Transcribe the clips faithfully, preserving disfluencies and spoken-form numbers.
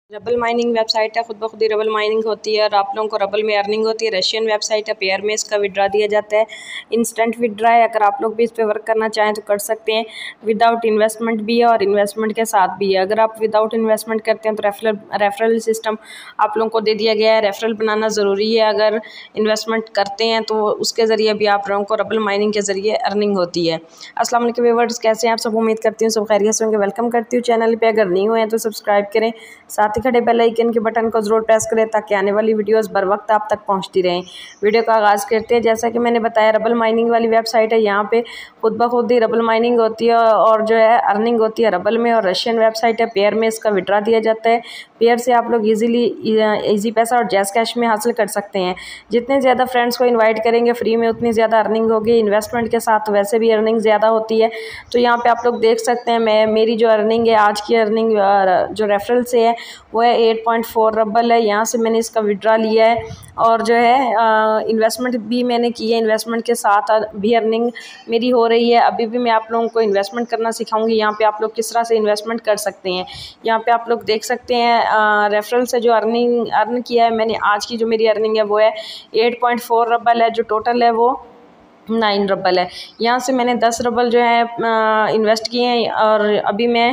Rubble mining website है, खुद ब खुद ही रबल माइनिंग होती है और आप लोगों को रबल में अर्निंग होती है। रशियन वेबसाइट है, पेयर में इसका विड्रा दिया जाता है, इंस्टेंट विड्रा है। अगर आप लोग भी इस पर वर्क करना चाहें तो कर सकते हैं। विदाउट इन्वेस्टमेंट भी है और इन्वेस्टमेंट के साथ भी है। अगर आप विदाउट इन्वेस्टमेंट करते हैं तो रेफरल रेफरल सिस्टम आप लोगों को दे दिया गया है। रेफरल बनाना ज़रूरी है। अगर इन्वेस्टमेंट करते हैं तो उसके ज़रिए भी आप लोगों को रबल माइनिंग के ज़रिए अर्निंग होती है। अस्सलाम वालेकुम व्यूअर्स, कैसे हैं आप सब? उम्मीद करती हूँ सब खैरियत से होंगे। वेलकम करती हूँ चैनल पे। अगर नहीं हुए हैं तो सब्सक्राइब करें, साथ ही खड़े बेल आइकन के बटन को ज़रूर प्रेस करें ताकि आने वाली वीडियोस बर वक्त आप तक पहुंचती रहें। वीडियो का आगाज़ करते हैं। जैसा कि मैंने बताया, रबल माइनिंग वाली वेबसाइट है। यहाँ पे खुद ब खुद ही रबल माइनिंग होती है और जो है अर्निंग होती है रबल में। और रशियन वेबसाइट है, पेयर में इसका विड्रा दिया जाता है। पेयर से आप लोग ईजीली ईजी पैसा और जैस कैश में हासिल कर सकते हैं। जितने ज़्यादा फ्रेंड्स को इन्वाइट करेंगे फ्री में उतनी ज़्यादा अर्निंग होगी। इन्वेस्टमेंट के साथ वैसे भी अर्निंग ज़्यादा होती है। तो यहाँ पे आप लोग देख सकते हैं, मैं मेरी जो अर्निंग है आज की अर्निंग जो रेफरल से है वो है एट पॉइंट फोर रबल है। यहाँ से मैंने इसका विड्रा लिया है और जो है इन्वेस्टमेंट भी मैंने की है। इन्वेस्टमेंट के साथ भी अर्निंग मेरी हो रही है। अभी भी मैं आप लोगों को इन्वेस्टमेंट करना सिखाऊंगी। यहाँ पे आप लोग किस तरह से इन्वेस्टमेंट कर सकते हैं। यहाँ पे आप लोग देख सकते हैं रेफरल से जो अर्निंग अर्न किया है मैंने। आज की जो मेरी अर्निंग है वो है एट पॉइंट फोर रबल है। जो टोटल है वो नाइन रबल है। यहाँ से मैंने दस रबल जो है इन्वेस्ट किए हैं और अभी मैं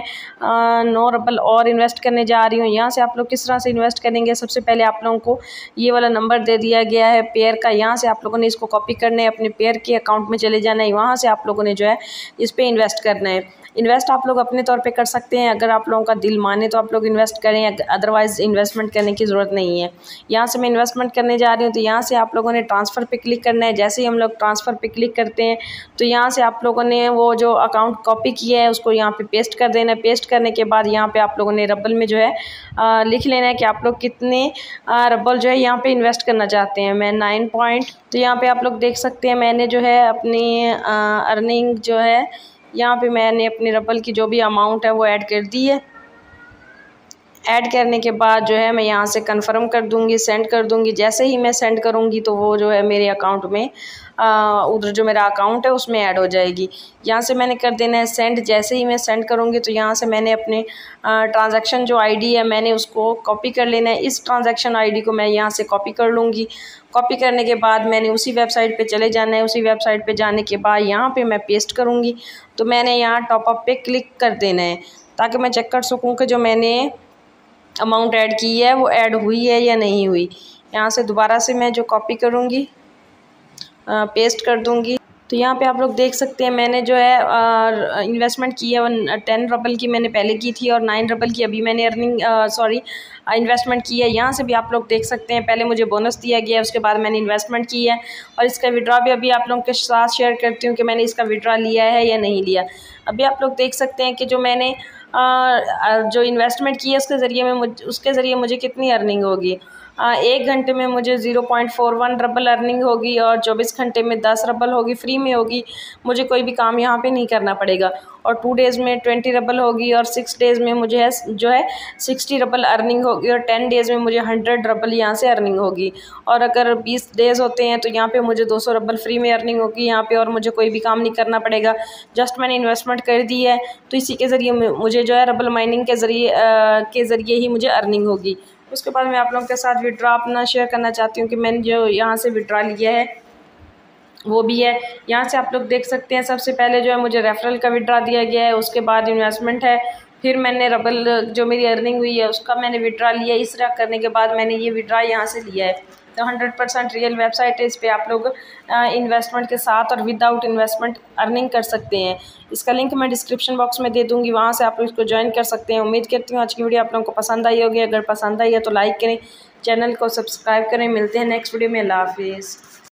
नौ रबल और इन्वेस्ट करने जा रही हूँ। यहाँ से आप लोग किस तरह से इन्वेस्ट करेंगे, सबसे पहले आप लोगों को ये वाला नंबर दे दिया गया है पेयर का। यहाँ से आप लोगों ने इसको कॉपी करना है, अपने पेयर के अकाउंट में चले जाना है। वहाँ से आप लोगों ने जो है इस पर इन्वेस्ट करना है। इन्वेस्ट आप लोग अपने तौर पे कर सकते हैं। अगर आप लोगों का दिल माने तो आप लोग इन्वेस्ट करें, अदरवाइज़ इन्वेस्टमेंट करने की ज़रूरत नहीं है। यहाँ से मैं इन्वेस्टमेंट करने जा रही हूँ तो यहाँ से आप लोगों ने ट्रांसफ़र पे क्लिक करना है। जैसे ही हम लोग ट्रांसफ़र पे क्लिक करते हैं तो यहाँ से आप लोगों ने वो जो अकाउंट कॉपी किया है उसको यहाँ पे पेस्ट कर देना है। पेस्ट करने के बाद यहाँ पे आप लोगों ने रबल में जो है आ, लिख लेना है कि आप लोग कितने आ, रबल जो है यहाँ पे इन्वेस्ट करना चाहते हैं। मैं नाइन पॉइंट तो यहाँ पे आप लोग देख सकते हैं मैंने जो है अपनी अर्निंग जो है यहाँ पे मैंने अपनी रबल की जो भी अमाउंट है वो ऐड कर दी है। ऐड करने के बाद जो है मैं यहाँ से कंफर्म कर दूँगी, सेंड कर दूँगी। जैसे ही मैं सेंड करूँगी तो वो जो है मेरे अकाउंट में उधर जो मेरा अकाउंट है उसमें ऐड हो जाएगी। यहाँ से मैंने कर देना है सेंड। जैसे ही मैं सेंड करूँगी तो यहाँ से मैंने अपने ट्रांजैक्शन जो आईडी है मैंने उसको कॉपी कर लेना है। इस ट्रांजैक्शन आईडी को मैं यहाँ से कॉपी कर लूँगी। कॉपी करने के बाद मैंने उसी वेबसाइट पे चले जाना है। उसी वेबसाइट पे जाने के बाद यहाँ पे मैं पेस्ट करूँगी। तो मैंने यहाँ टॉपअप पे क्लिक कर देना है ताकि मैं चेक कर सकूँ कि जो मैंने अमाउंट ऐड की है वो ऐड हुई है या नहीं हुई। यहाँ से दोबारा से मैं जो कॉपी करूँगी पेस्ट कर दूँगी। तो यहाँ पे आप लोग देख सकते हैं मैंने जो है इन्वेस्टमेंट की है टेन रबल की मैंने पहले की थी और नाइन रबल की अभी मैंने अर्निंग सॉरी इन्वेस्टमेंट की है। यहाँ से भी आप लोग देख सकते हैं पहले मुझे बोनस दिया गया है, उसके बाद मैंने इन्वेस्टमेंट की है और इसका विड्रा भी अभी आप लोगों के साथ शेयर करती हूँ कि मैंने इसका विड्रा लिया है या नहीं लिया। अभी आप लोग देख सकते हैं कि जो मैंने आ, जो इन्वेस्टमेंट की है उसके ज़रिए में मुझ उसके ज़रिए मुझे कितनी अर्निंग होगी। एक घंटे में मुझे zero point four one rouble earning होगी और चौबीस घंटे में दस रबल होगी, फ्री में होगी। मुझे कोई भी काम यहाँ पे नहीं करना पड़ेगा। और टू डेज़ में ट्वेंटी रबल होगी और सिक्स डेज़ में मुझे है जो है सिक्सटी रबल अर्निंग होगी और टेन डेज़ में मुझे हंड्रेड रबल यहाँ से अर्निंग होगी। और अगर बीस डेज़ होते हैं तो यहाँ पे मुझे दो सौ रबल फ्री में अर्निंग होगी यहाँ पे और मुझे कोई भी काम नहीं करना पड़ेगा। जस्ट मैंने इन्वेस्टमेंट कर दी है तो इसी के ज़रिए मुझे जो है रबल माइनिंग के ज़रिए के ज़रिए ही मुझे अर्निंग होगी। उसके बाद मैं आप लोगों के साथ विड्रा अपना शेयर करना चाहती हूँ कि मैंने जो यहाँ से विड्रा लिया है वो भी है। यहाँ से आप लोग देख सकते हैं सबसे पहले जो है मुझे रेफरल का विड्रा दिया गया है, उसके बाद इन्वेस्टमेंट है, फिर मैंने रबल जो मेरी अर्निंग हुई है उसका मैंने विड्रा लिया। इस तरह करने के बाद मैंने ये विड्रा यहाँ से लिया है। तो हंड्रेड परसेंट रियल वेबसाइट है। इस पर आप लोग इन्वेस्टमेंट के साथ और विदाउट इन्वेस्टमेंट अर्निंग कर सकते हैं। इसका लिंक मैं डिस्क्रिप्शन बॉक्स में दे दूँगी, वहाँ से आप लोग इसको ज्वाइन कर सकते हैं। उम्मीद करती हूँ आज की वीडियो आप लोगों को पसंद आई होगी। अगर पसंद आई है तो लाइक करें, चैनल को सब्सक्राइब करें। मिलते हैं नेक्स्ट वीडियो में। अल्लाह हाफिज़।